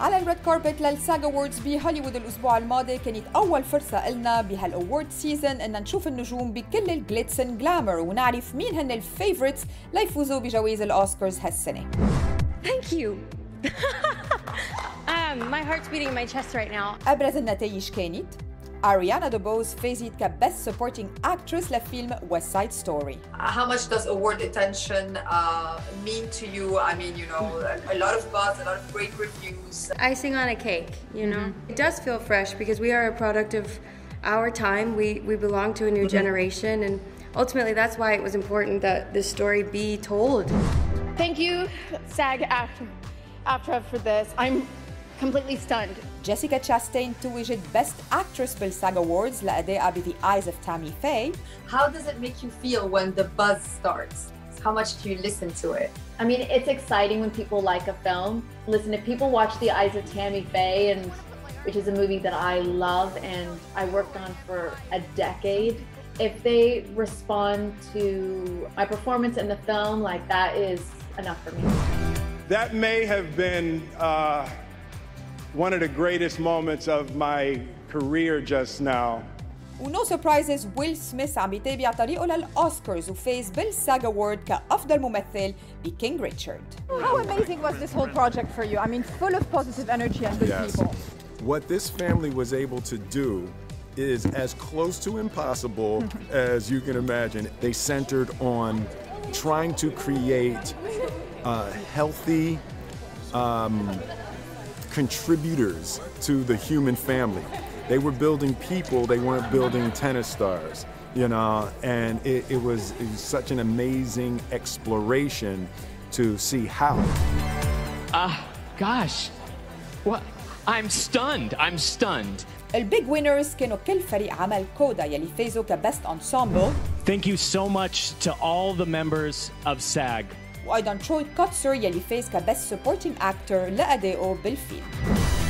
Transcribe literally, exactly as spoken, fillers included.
على الريد كاربت للساغ أووردز بهوليوود الأسبوع الماضي كانت أول فرصة إلنا بهالأوورد سيزن إن نشوف النجوم بكل الجليتس اند جلامر ونعرف مين هن الفيفوريتس ليفوزوا بجوائز الأوسكارز هالسنة. Thank you. um, my heart's beating in my chest right now. أبرز النتائج كانت Ariana DeBose فازت كبست supporting actress لفيلم West Side Story. How much does award attention uh, mean to you? I mean, you know, a, a lot of buzz, a lot of great reviews. Icing on a cake, you know. Mm-hmm. It does feel fresh because we are a product of our time. We, we belong to a new mm-hmm. generation, and ultimately that's why it was important that this story be told. Thank you, SAG-AFTRA for this. I'm completely stunned. Jessica Chastain توجت Best Actress بالSAG Awards لأدائها ب The Eyes of Tammy Faye. How does it make you feel when the buzz starts? How much do you listen to it? I mean, it's exciting when people like a film. Listen, if people watch The Eyes of Tammy Faye, and which is a movie that I love and I worked on for a decade, if they respond to my performance in the film, like that is enough for me. That may have been uh, one of the greatest moments of my career just now. ونو سربرايزز ويل سميث عم بيتابع طريقه للأوسكارز وفاز بالساغ أوورد كأفضل ممثل بكينج ريتشارد. How amazing was this whole project for you? I mean, full of positive energy and good yes. people. What this family was able to do is as close to impossible as you can imagine. They centered on trying to create uh, healthy um, contributors to the human family. They were building people, they weren't building tennis stars, you know, and it, it, was, it was such an amazing exploration to see how. Ah, uh, gosh, what? I'm stunned, I'm stunned. البيج وينرز كانوا كل فريق عمل كودا يلي فازوا كبست انسامبل. Thank you so much to all the members of SAG. وأيضاً تروي كوتسر يلي فاز كبست سبورتينج أكتر لأدائه بالفيلم.